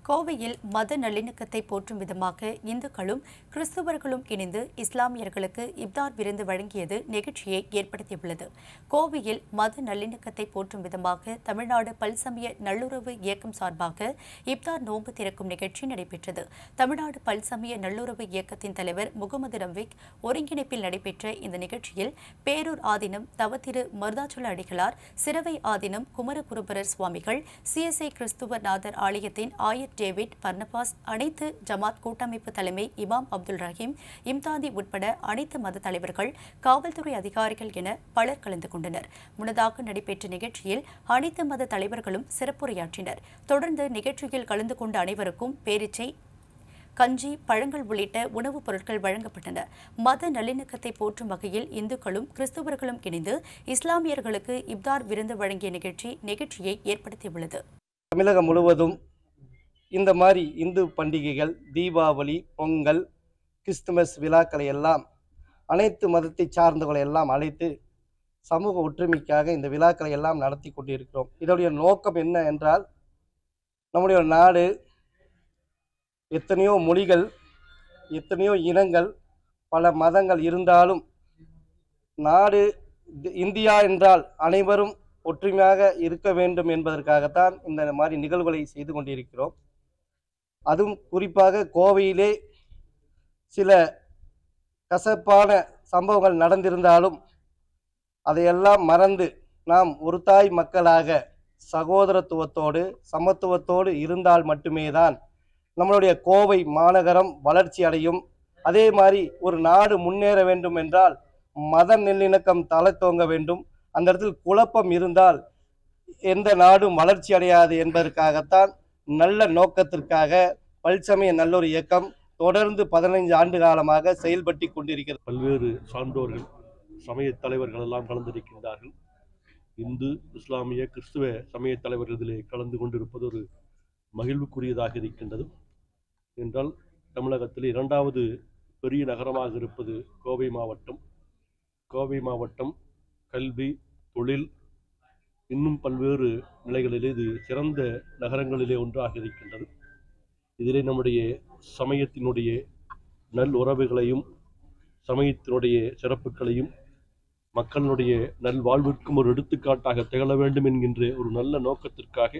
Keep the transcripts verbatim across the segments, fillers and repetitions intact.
கோவையில் மத நல்லிணக்கத்தை போற்றும் விதமாக இந்துக்களும் கிறிஸ்துவர்களும் இணைந்து இஸ்லாமியர்களுக்கு இப்தார் விருந்து வழங்கியது நெகிழ்ச்சியை ஏற்படுத்தியுள்ளது. கோவையில் மத நல்லிணக்கத்தை போற்றும் விதமாக தமிழ்நாடு பல்சமய நல்லுறவு இயக்கம் சார்பாக இப்தார் நோன்பு திறக்கும் நிகழ்ச்சி நடைபெற்றது. தமிழ்நாடு பல்சமய நல்லுறவு இயக்கத்தின் தலைவர் முகமது ரம்விக் ஒருங்கிணைப்பில் நடைபெற்ற இந்த நிகழ்ச்சியில் பேரூர் ஆதீனம் தவத்திரு மருதாச்சல அடிகளார், சிரவை ஆதீனம் குமரகுருபரர் சுவாமிகள், சிஎஸ்ஐ கிறிஸ்துவ நாதர் ஆலயத்தின் ஆயர் டேவிட் பர்னபாஸ், அனைத்து ஜமாத் கூட்டமைப்பு தலைமை இமாம் அப்துல் ரஹீம், இம்தாதி உட்பட அனைத்து மத தலைவர்கள், காவல்துறை அதிகாரிகள் என பலர் கலந்து கொண்டனர். முன்னதாக நடைபெற்ற நிகழ்ச்சியில் அனைத்து மத தலைவர்களும் சிறப்புரையாற்றினர். தொடர்ந்து நிகழ்ச்சியில் கலந்து கொண்ட அனைவருக்கும் பேரிச்சை, கஞ்சி, பழங்கள் உள்ளிட்ட உணவுப் பொருட்கள் வழங்கப்பட்டன. மத நல்லிணக்கத்தை போற்றும் வகையில் இந்துக்களும் கிறிஸ்துவர்களும் இணைந்து இஸ்லாமியர்களுக்கு இப்தார் விருந்து வழங்கிய நிகழ்ச்சி நெகிழ்ச்சியை ஏற்படுத்தியுள்ளது. தமிழகம் முழுவதும் இந்த மாதிரி இந்து பண்டிகைகள், தீபாவளி, பொங்கல், கிறிஸ்துமஸ் விழாக்களை எல்லாம் அனைத்து மதத்தை சார்ந்தவர்களை எல்லாம் அழைத்து சமூக ஒற்றுமைக்காக இந்த விழாக்களை எல்லாம் நடத்தி கொண்டிருக்கிறோம். இதனுடைய நோக்கம் என்ன என்றால், நம்முடைய நாடு எத்தனையோ மொழிகள், எத்தனையோ இனங்கள், பல மதங்கள் இருந்தாலும் நாடு இந்தியா என்றால் அனைவரும் ஒற்றுமையாக இருக்க வேண்டும் என்பதற்காகத்தான் இந்த மாதிரி நிகழ்வுகளை செய்து கொண்டிருக்கிறோம். அதுவும் குறிப்பாக கோவையிலே சில கசப்பான சம்பவங்கள் நடந்திருந்தாலும் அதையெல்லாம் மறந்து நாம் ஒரு தாய் மக்களாக சகோதரத்துவத்தோடு சமத்துவத்தோடு இருந்தால் மட்டுமே தான் நம்மளுடைய கோவை மாநகரம் வளர்ச்சி அடையும். அதே மாதிரி ஒரு நாடு முன்னேற வேண்டும் என்றால் மத நல்லிணக்கம் தழைத்தோங்க வேண்டும். அந்த இடத்தில் குழப்பம் இருந்தால் எந்த நாடும் வளர்ச்சி அடையாது என்பதற்காகத்தான் நல்ல நோக்கத்திற்காக பல்சமய நல்லொரு இயக்கம் தொடர்ந்து பதினைந்து ஆண்டு காலமாக செயல்பட்டு கொண்டிருக்கிறது. பல்வேறு சான்றோர்கள், சமய தலைவர்கள் எல்லாம் கலந்திருக்கின்றார்கள். இந்து, இஸ்லாமிய, கிறிஸ்துவ சமய தலைவர்கள் இதிலே கலந்து கொண்டிருப்பது ஒரு மகிழ்வுக்குரியதாக இருக்கின்றது. என்றால் தமிழகத்தில் இரண்டாவது பெரிய நகரமாக இருப்பது கோவை மாவட்டம். கோவை மாவட்டம் கல்வி, தொழில், இன்னும் பல்வேறு நிலைகளிலே இது சிறந்த நகரங்களிலே ஒன்றாக இருக்கின்றது. இதிலே நம்முடைய சமயத்தினுடைய நல் உறவுகளையும் சமயத்தினுடைய சிறப்புகளையும் மக்களுடைய நல்வாழ்விற்கும் ஒரு எடுத்துக்காட்டாக திகழ வேண்டும் என்கின்ற ஒரு நல்ல நோக்கத்திற்காக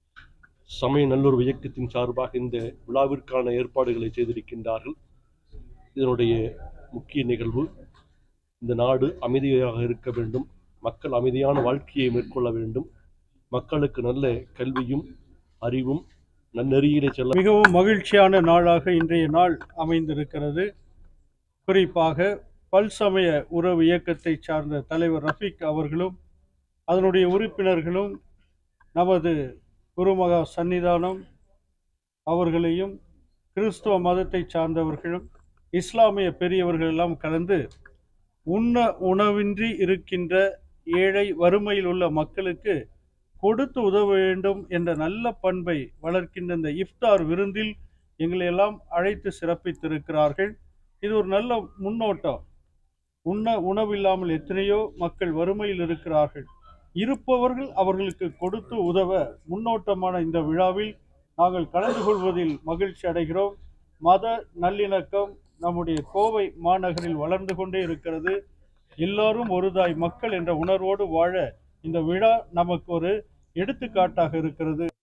சமய நல்லுறவு இயக்கத்தின் சார்பாக இந்த விழாவிற்கான ஏற்பாடுகளை செய்திருக்கின்றார்கள். இதனுடைய முக்கிய நிகழ்வு, இந்த நாடு அமைதியாக இருக்க வேண்டும், மக்கள் அமைதியான வாழ்க்கையை மேற்கொள்ள வேண்டும், மக்களுக்கு நல்ல கல்வியும் அறிவும் நன்னெறியிலே செல்ல மிகவும் மகிழ்ச்சியான நாளாக இன்றைய நாள் அமைந்திருக்கிறது. குறிப்பாக பல்சமய உறவு இயக்கத்தை சார்ந்த தலைவர் ரஃபீக் அவர்களும் அதனுடைய உறுப்பினர்களும் நமது குருமகா சன்னிதானம் அவர்களையும் கிறிஸ்துவ மதத்தை சார்ந்தவர்களும் இஸ்லாமிய பெரியவர்கள் எல்லாம் கலந்து உண்ண உணவின்றி இருக்கின்ற ஏழை வறுமையில் உள்ள மக்களுக்கு கொடுத்து உதவ வேண்டும் என்ற நல்ல பண்பை வளர்க்கின்ற இந்த இஃப்தார் விருந்தில் எங்களை எல்லாம் அழைத்து சிறப்பித்திருக்கிறார்கள். இது ஒரு நல்ல முன்னோட்டம். உண்ண உணவில்லாமல் எத்தனையோ மக்கள் வறுமையில் இருக்கிறார்கள். இருப்பவர்கள் அவர்களுக்கு கொடுத்து உதவ முன்னோட்டமான இந்த விழாவில் நாங்கள் கலந்து கொள்வதில் மகிழ்ச்சி அடைகிறோம். மத நல்லிணக்கம் நம்முடைய கோவை மாநகரில் வளர்ந்து கொண்டே இருக்கிறது. எல்லாரும் ஒரு தாய் மக்கள் என்ற உணர்வோடு வாழ இந்த விழா நமக்கு ஒரு எடுத்துக்காட்டாக இருக்கிறது.